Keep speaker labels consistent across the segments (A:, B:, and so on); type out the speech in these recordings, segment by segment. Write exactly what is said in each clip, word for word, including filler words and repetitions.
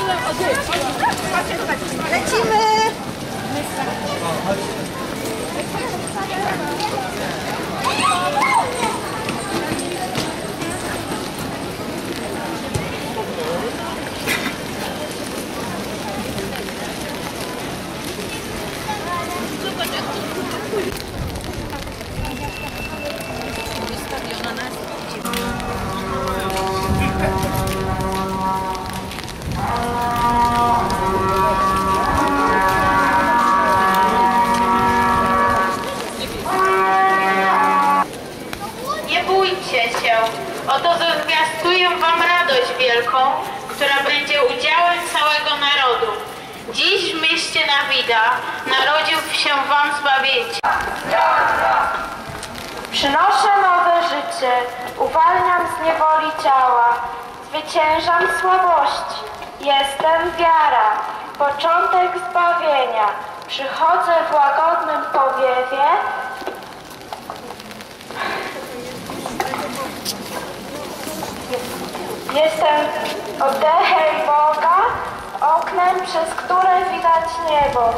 A: Lecimy!
B: Oto zwiastuję wam radość wielką, która będzie udziałem całego narodu. Dziś w mieście Nawida narodził się wam Zbawiciel.
C: Przynoszę nowe życie, uwalniam z niewoli ciała, zwyciężam słabości. Jestem wiara, początek zbawienia. Przychodzę w łagodnym powiewie. Jestem oddechem Boga, oknem, przez które widać niebo.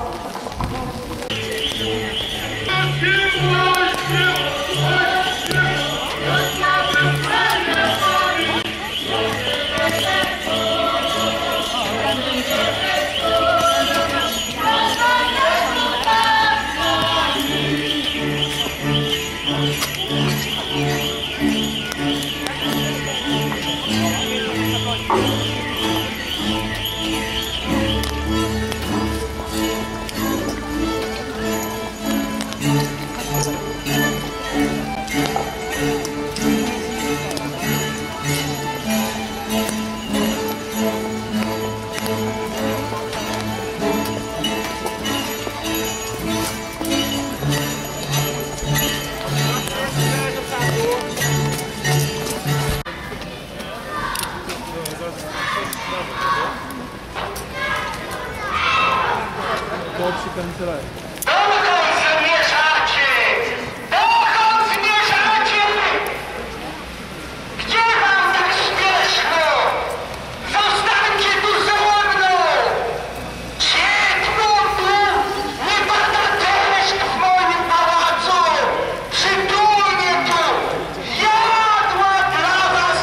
D: Przy kancelarii.
E: Dokąd zmierzacie? Dokąd zmierzacie? Gdzie wam tak śmieszno? Zostańcie tu ze mną! Siedmiu tu nie pada deszcz w moim pałacu! Przytulnie tu! Jadła dla was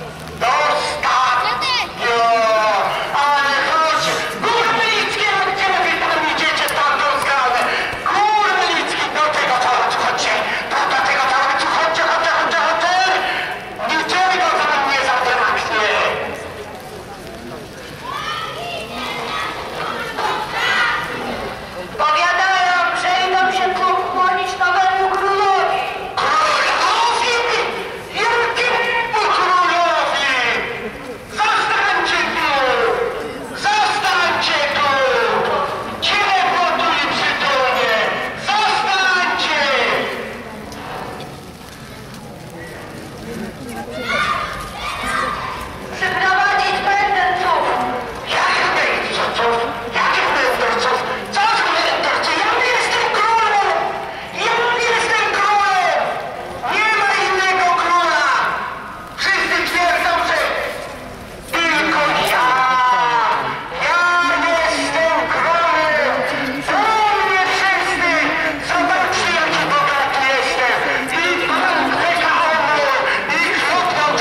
E: dostatnio! Ale chodź, górnickie, gdzie wy tam idziecie w tamtą stronę? Górnicki, do tego pałacu chodźcie! Do, do tego pałacu chodźcie, chodźcie, chodźcie, chodźcie! Niczego wam nie zabraknie! Powiadają, że idą się pokłonić nowemu królowi. Królowi? Jakiemu królowi? Zostańcie tu! Zostańcie tu! Ciepło tu i przytulnie! Zostańcie! Przyprowadzić mędrców! Jakich mędrców? Jakich mędrców? Co za mędrcy? Ja nie jestem królem! Ja nie jestem królem! Nie ma innego króla! Wszyscy twierdzą, że tylko ja! Ja jestem królem! To mnie wszyscy! Zobaczcie, jaki bogaty jestem! I bank P K O, i klub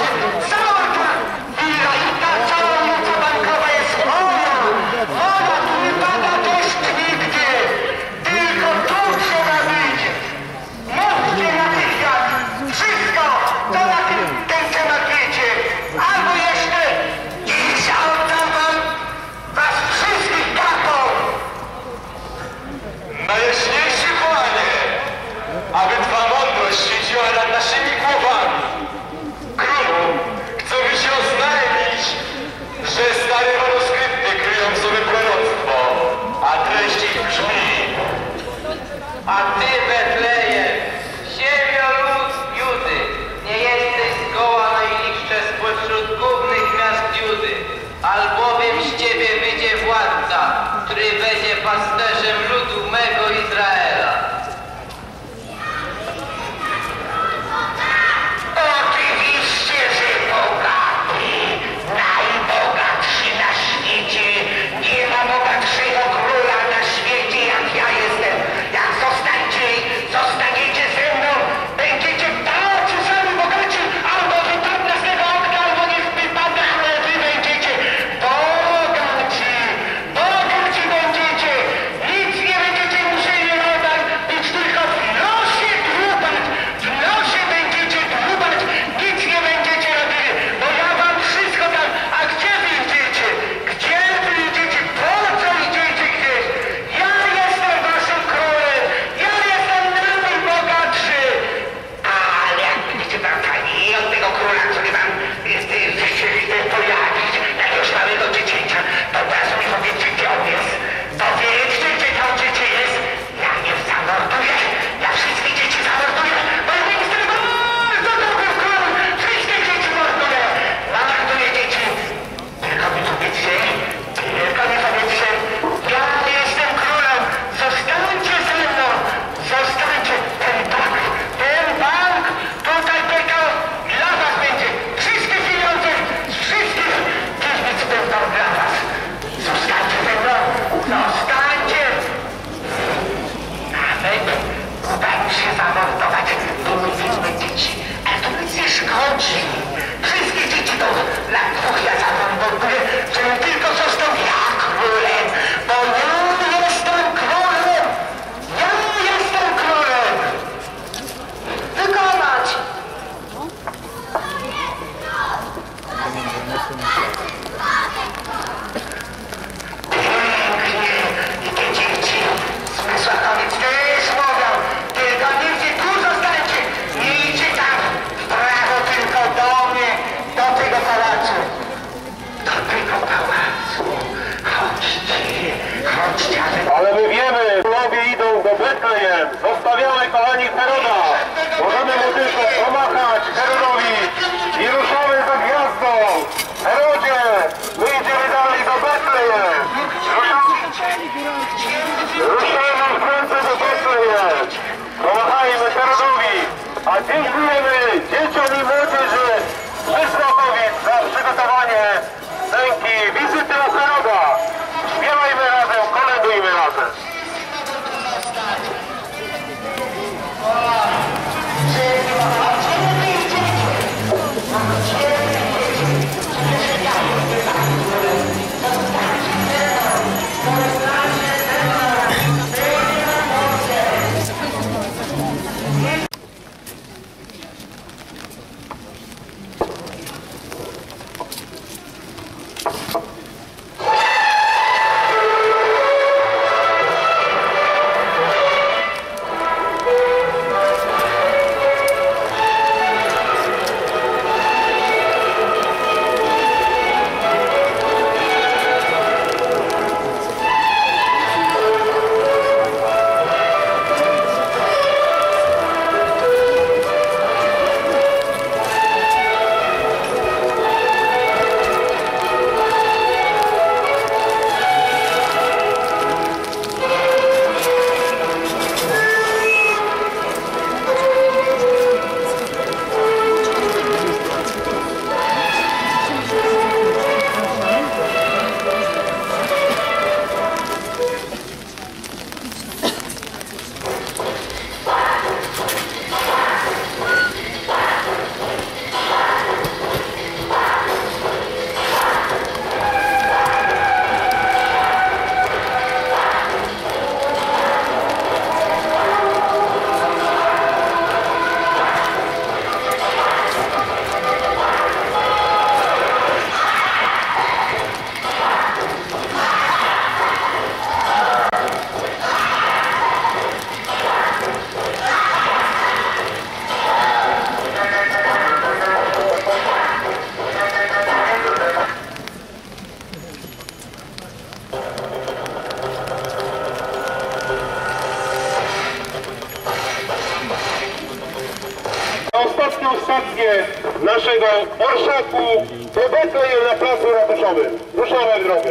D: wyruszenie naszego orszaku do Betlejem na placu ratuszowym. Ruszamy w drogę.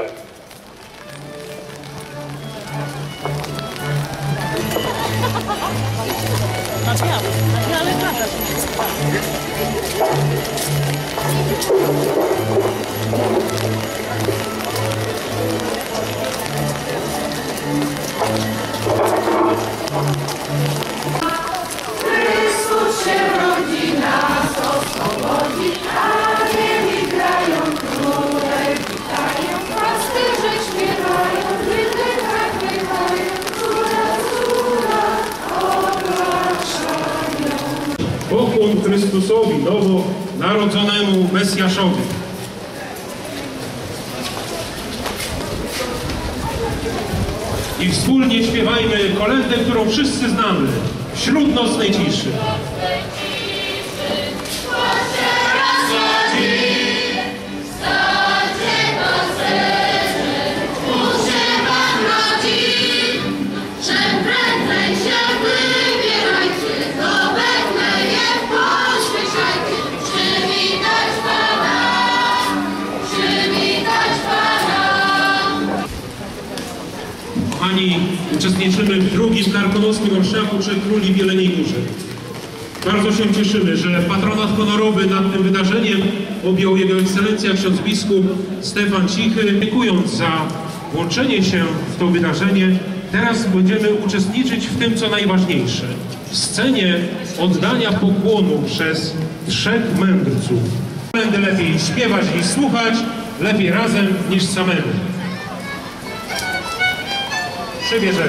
F: Chrystus się rodzi, nas oswobodzi, anieli grają, króle witają, pasterze śpiewają, wydechach bywają, córa, córa, ogłaszają.
G: Pokłon Chrystusowi, nowo narodzonemu Mesjaszowi. I wspólnie śpiewajmy kolędę, którą wszyscy znamy, wśród nocnej ciszy. Kochani, uczestniczymy w drugim karkonoskim orszaku przy Króli w Jeleniej Górze. Bardzo się cieszymy, że patronat honorowy nad tym wydarzeniem objął Jego Ekscelencja ksiądz biskup Stefan Cichy. Dziękując za włączenie się w to wydarzenie, teraz będziemy uczestniczyć w tym, co najważniejsze. W scenie oddania pokłonu przez trzech mędrców. Będę lepiej śpiewać i słuchać, lepiej razem niż samemu. Przybierzemy.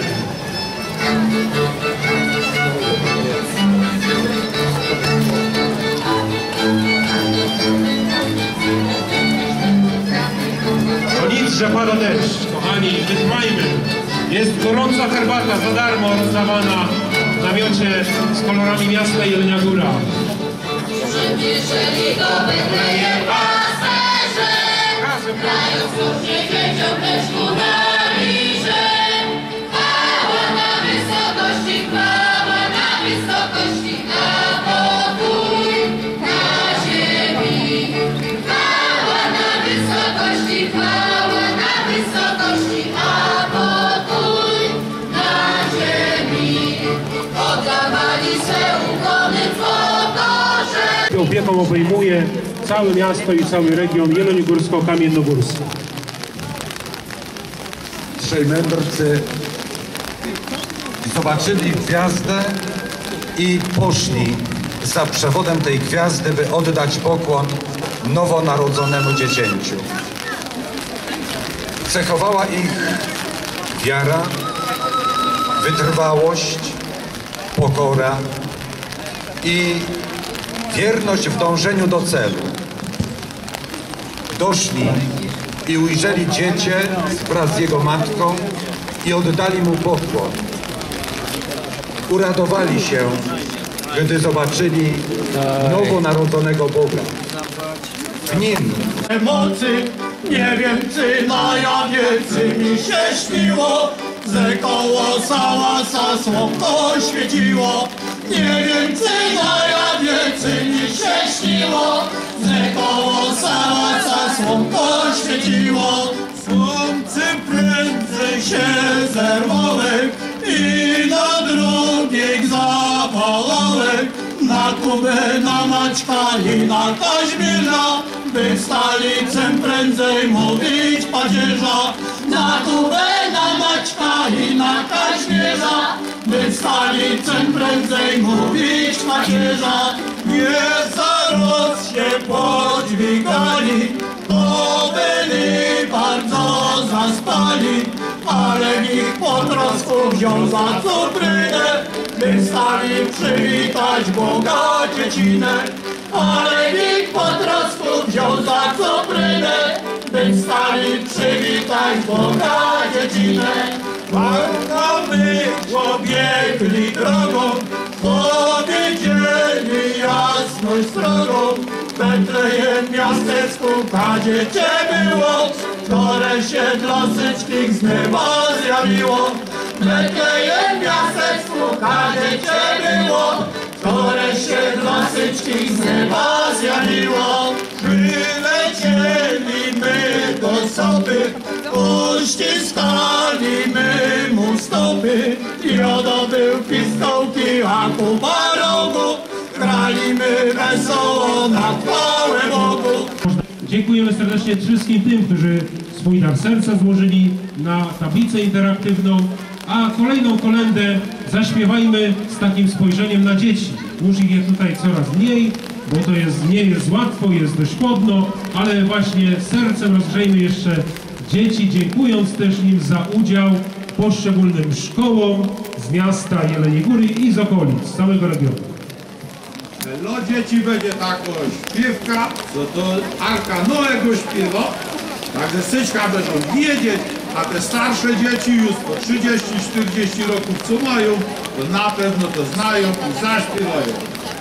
G: To nic, że pada deszcz, kochani, wytrwajmy. Jest gorąca herbata za darmo rozdawana w namiocie z kolorami miasta Jelenia Góra.
F: Przybliżyli do Betlejem pasterze, grając słusznie dzieciom lecz ku Maryjże. Chwała na wysokości, chwała na wysokości, a pokój na ziemi. Chwała na wysokości, chwała na wysokości, a pokój na ziemi. Oddawali swe ukłony w pokorze.
G: Opieką obejmuje całe miasto i cały region jeleniogórsko-kamiennogórski.
H: Trzej mędrcy zobaczyli gwiazdę i poszli za przewodem tej gwiazdy, by oddać pokłon nowonarodzonemu dziecięciu. Cechowała ich wiara, wytrwałość, pokora i wierność w dążeniu do celu. Doszli i ujrzeli dziecię wraz z jego matką i oddali mu pokłon. Uradowali się, gdy zobaczyli nowonarodzonego Boga. W nim
I: mocy, nie wiem czy na jawie mi się śniło, że koło sałasa słonko świeciło. Nie wiem czy na jawie mi się śniło, że koło sałasa słonko świeciło. Słońce prędzej się zerwałem i na drugiej zapalałem. Na Kubę, na Maćka i na Kaźmierza, by stolicę prędzej mówić padzierza. Na Kubę, na Maćka i na Kaźmierza, by stolicę prędzej mówić padzierza. Nie zaraz się podźwigali, to byli bardzo zaspali, ale ich po trosku wziął za cuprynę, by stali przywitać Boga dziecinę. Ale ich po trosku wziął za cuprynę, by stali przywitać Boga dziecinę. Wartowy pobiegli drogą, powiedzieli jasność strogą. Betlejem miasteczku ta dziecię było, które się dla wszystkich z nieba zjawiło. Betlejem miasteczku ta dziecię było, które się dla syczki z nieba zjawiło. Przylecieli my do sobie, uściskali my mu stopy. Jodo był pistołki, a Kuba rogu, graliśmy wesoło na chwałę Bogu.
G: Dziękujemy serdecznie wszystkim tym, którzy swój dar serca złożyli na tablicę interaktywną, a kolejną kolędę zaśpiewajmy z takim spojrzeniem na dzieci. Już ich jest tutaj coraz mniej, bo to jest, nie jest łatwo, jest dość chłodno, ale właśnie sercem rozgrzejmy jeszcze dzieci, dziękując też im za udział poszczególnym szkołom z miasta Jeleniej Góry i z okolic, z całego regionu.
J: Dla dzieci będzie taka śpiewka, co to Arka Noego śpiewa, także syczka będą wiedzieć, a te starsze dzieci już po trzydzieści czterdzieści roków co mają, to na pewno to znają i zaśpiewają.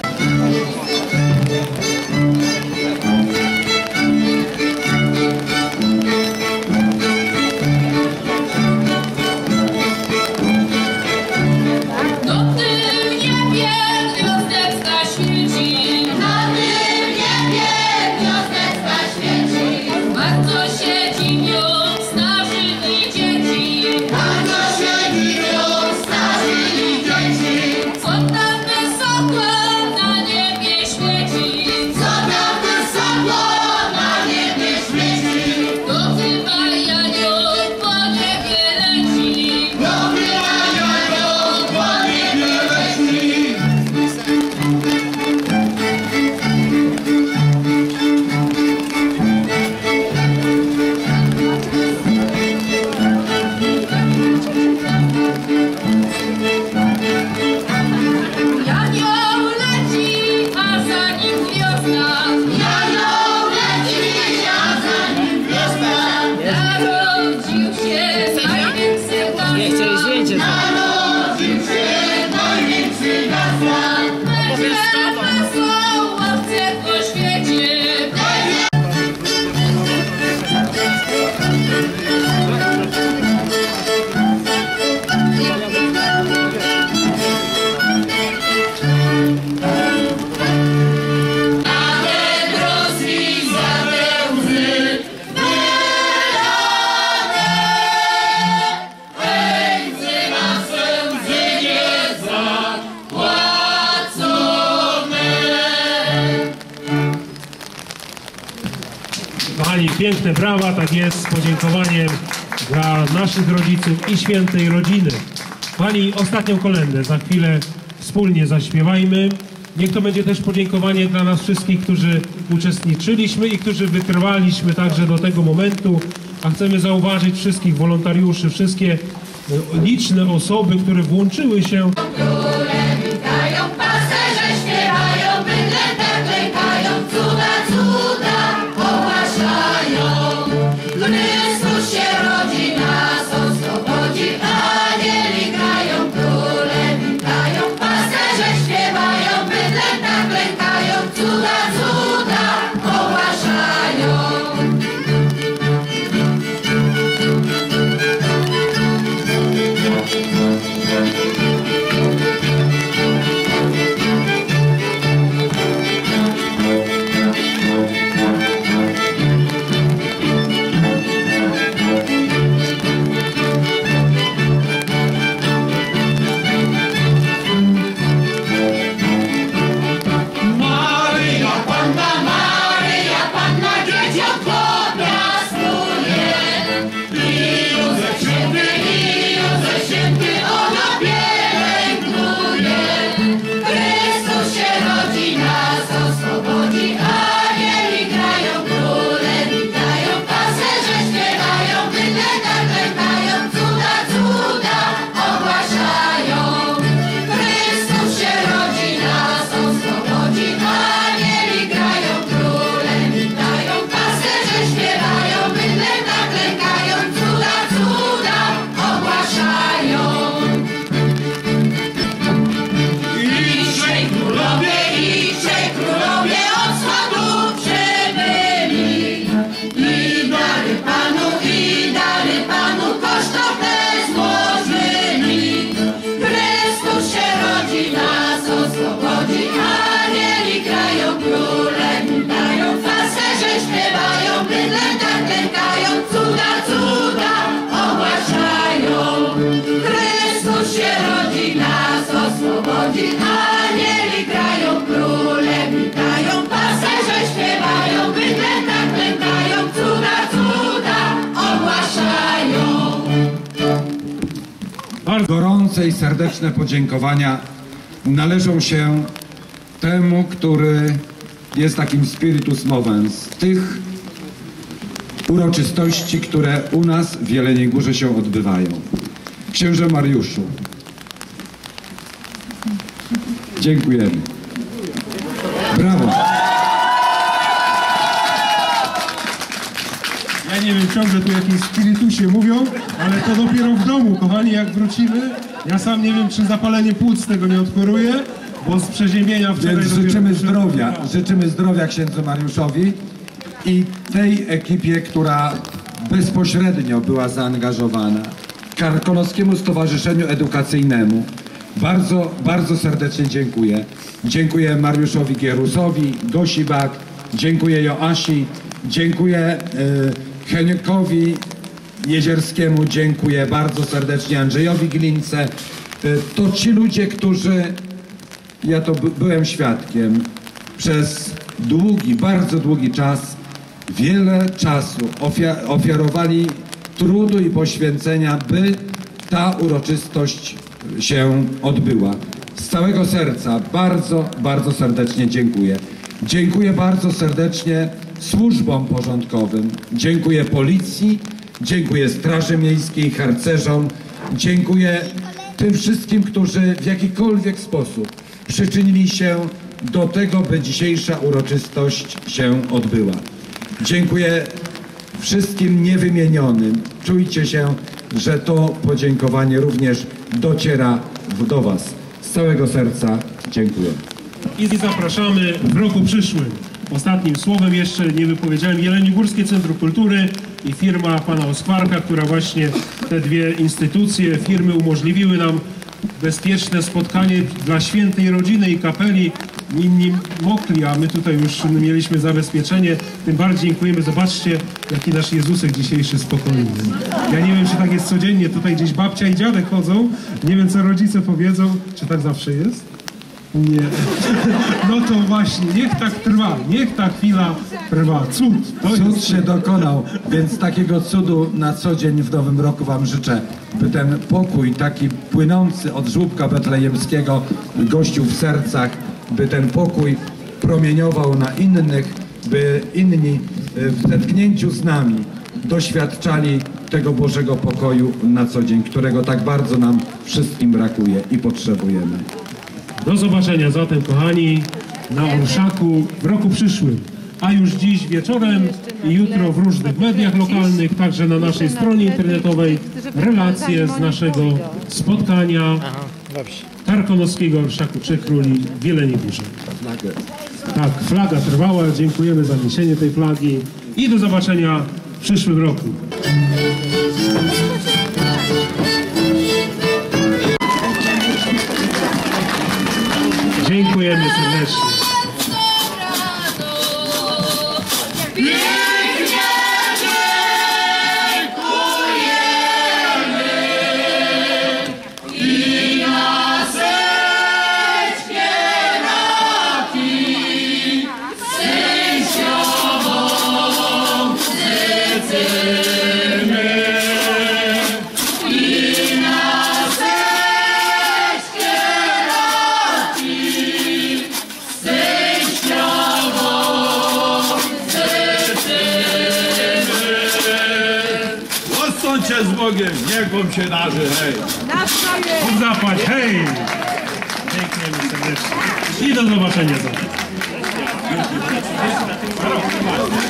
G: Kochani, piękne brawa, tak jest, z podziękowaniem dla naszych rodziców i świętej rodziny. Kochani, ostatnią kolędę za chwilę wspólnie zaśpiewajmy. Niech to będzie też podziękowanie dla nas wszystkich, którzy uczestniczyliśmy i którzy wytrwaliśmy także do tego momentu. A chcemy zauważyć wszystkich wolontariuszy, wszystkie liczne osoby, które włączyły się.
F: Thank you.
H: gorące i serdeczne podziękowania należą się temu, który jest takim spiritus movens tych uroczystości, które u nas w Jeleniej Górze się odbywają. Księże Mariuszu, dziękujemy. Brawo.
K: Ja nie wiem, ciągle tu jakieś spirytusie mówią, ale to dopiero w domu, kochani, jak wrócimy. Ja sam nie wiem, czy zapalenie płuc tego nie odchoruje, bo z przeziębienia wczoraj...
H: Więc życzymy zdrowia, życzymy zdrowia księdzu Mariuszowi i tej ekipie, która bezpośrednio była zaangażowana, Karkonoskiemu Stowarzyszeniu Edukacyjnemu. Bardzo, bardzo serdecznie dziękuję. Dziękuję Mariuszowi Gierusowi, Gosi Bak, dziękuję Joasi, dziękuję y, Heniokowi Jezierskiemu, dziękuję bardzo serdecznie Andrzejowi Glince. Y, to ci ludzie, którzy, ja to by, byłem świadkiem, przez długi, bardzo długi czas, wiele czasu ofiar, ofiarowali trudu i poświęcenia, by ta uroczystość się odbyła. Z całego serca bardzo, bardzo serdecznie dziękuję. Dziękuję bardzo serdecznie służbom porządkowym, dziękuję policji, dziękuję Straży Miejskiej, harcerzom, dziękuję tym wszystkim, którzy w jakikolwiek sposób przyczynili się do tego, by dzisiejsza uroczystość się odbyła. Dziękuję wszystkim niewymienionym. Czujcie się, że to podziękowanie również dociera do Was. Z całego serca dziękuję.
G: I zapraszamy w roku przyszłym. Ostatnim słowem jeszcze nie wypowiedziałem Jeleniogórskie Centrum Kultury i firma pana Oskwarka, która właśnie te dwie instytucje, firmy umożliwiły nam bezpieczne spotkanie dla świętej rodziny i kapeli. Inni mokli, a my tutaj już mieliśmy zabezpieczenie. Tym bardziej dziękujemy. Zobaczcie, jaki nasz Jezusek dzisiejszy spokojny. Ja nie wiem, czy tak jest codziennie. Tutaj gdzieś babcia i dziadek chodzą. Nie wiem, co rodzice powiedzą. Czy tak zawsze jest? Nie. No to właśnie, niech tak trwa. Niech ta chwila trwa. Cud. To
H: Cud
G: jest...
H: się dokonał, więc takiego cudu na co dzień w nowym roku Wam życzę. By ten pokój taki płynący od żłóbka betlejemskiego gościł w sercach, by ten pokój promieniował na innych, by inni w zetknięciu z nami doświadczali tego Bożego pokoju na co dzień, którego tak bardzo nam wszystkim brakuje i potrzebujemy.
G: Do zobaczenia zatem, kochani, na Orszaku w roku przyszłym. A już dziś wieczorem i jutro w różnych mediach lokalnych, także na naszej stronie internetowej, relacje z naszego spotkania Karkonoskiego Orszaku Trzech Króli w Jeleniej Górze. Tak, flaga trwała. Dziękujemy za niesienie tej flagi i do zobaczenia w przyszłym roku. Dziękujemy serdecznie.
J: Bądźcie z Bogiem, niech wam się darzy, hej!
G: Bóg zapłać, hej! Dziękujemy serdecznie. I do zobaczenia za